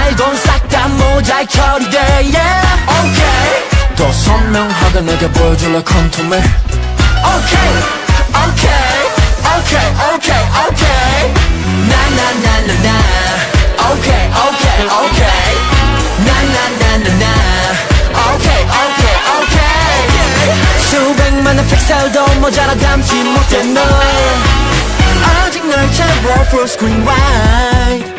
말곤 싹 다 모자이크 처리돼 yeah okay 더 선명하게 내게 보여줄래 컨투를 okay okay okay okay okay 나나나나나 okay okay okay 나나나나나 okay okay okay 수백만의 픽셀도 모자라 담지 못해 널 아직 널 채워 full screen wide